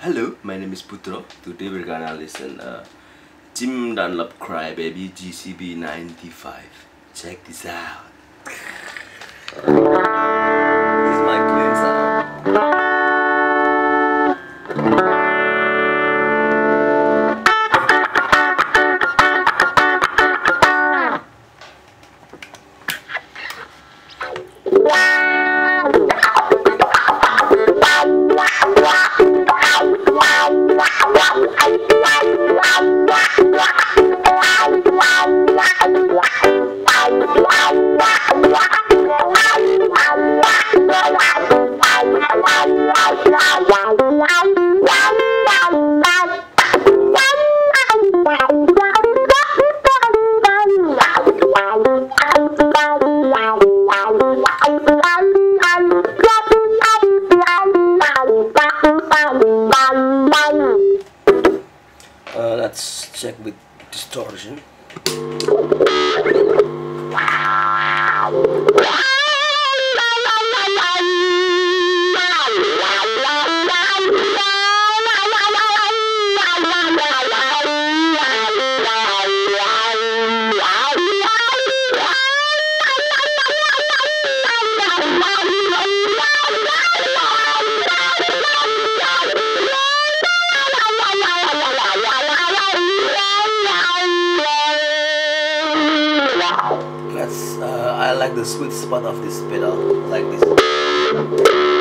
Hello, my name is Putro. Today we're gonna listen Dunlop Cry Baby GCB95. Check this out. This is my clean sound. Let's check with distortion. I like the sweet spot of this pedal, like this.